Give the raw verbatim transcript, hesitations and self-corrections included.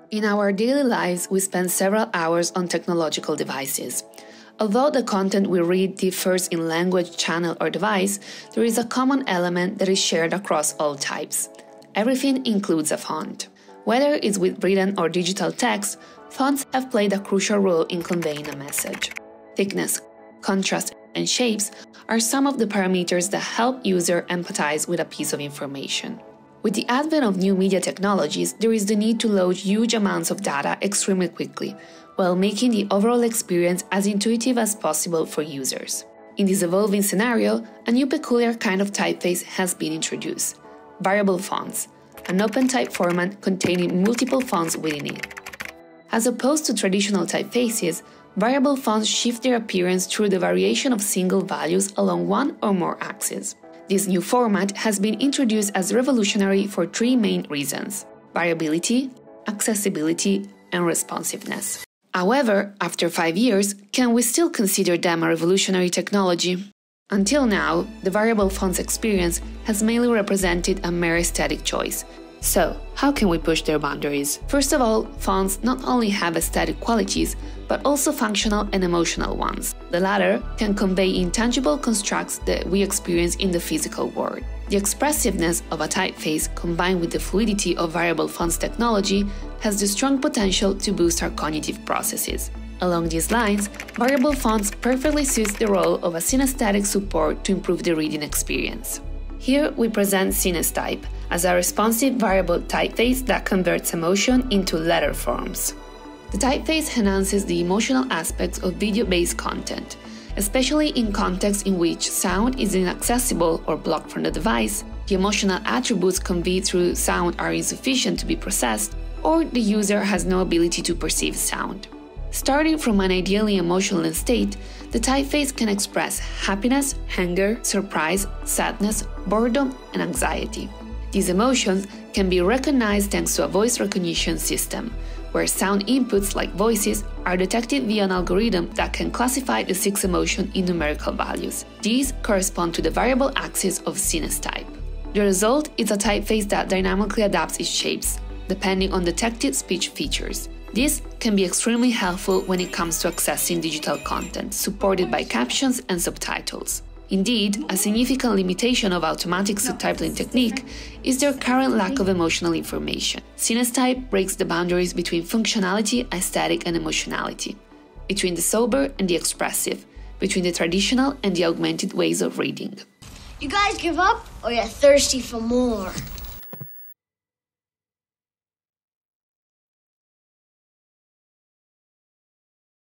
In our daily lives, we spend several hours on technological devices. Although the content we read differs in language, channel, or device, there is a common element that is shared across all types. Everything includes a font. Whether it's with written or digital text, fonts have played a crucial role in conveying a message. Thickness, contrast, and shapes are some of the parameters that help users empathize with a piece of information. With the advent of new media technologies, there is the need to load huge amounts of data extremely quickly, while making the overall experience as intuitive as possible for users. In this evolving scenario, a new peculiar kind of typeface has been introduced: variable fonts, an open type format containing multiple fonts within it. As opposed to traditional typefaces, variable fonts shift their appearance through the variation of single values along one or more axes. This new format has been introduced as revolutionary for three main reasons: variability, accessibility, and responsiveness. However, after five years, can we still consider them a revolutionary technology? Until now, the variable fonts experience has mainly represented a mere aesthetic choice. So, how can we push their boundaries? First of all, fonts not only have aesthetic qualities, but also functional and emotional ones. The latter can convey intangible constructs that we experience in the physical world. The expressiveness of a typeface combined with the fluidity of variable fonts technology has the strong potential to boost our cognitive processes. Along these lines, variable fonts perfectly suits the role of a synesthetic support to improve the reading experience. Here we present SynesType as a responsive variable typeface that converts emotion into letter forms. The typeface enhances the emotional aspects of video-based content, especially in contexts in which sound is inaccessible or blocked from the device, the emotional attributes conveyed through sound are insufficient to be processed, or the user has no ability to perceive sound. Starting from an ideally emotional state, the typeface can express happiness, anger, surprise, sadness, boredom, and anxiety. These emotions can be recognized thanks to a voice recognition system, where sound inputs like voices are detected via an algorithm that can classify the six emotions in numerical values. These correspond to the variable axis of SynesType. The result is a typeface that dynamically adapts its shapes, depending on detected speech features. This can be extremely helpful when it comes to accessing digital content, supported by captions and subtitles. Indeed, a significant limitation of automatic subtitling technique is their current lack of emotional information. SynesType breaks the boundaries between functionality, aesthetic, and emotionality, between the sober and the expressive, between the traditional and the augmented ways of reading. You guys give up, or you're thirsty for more?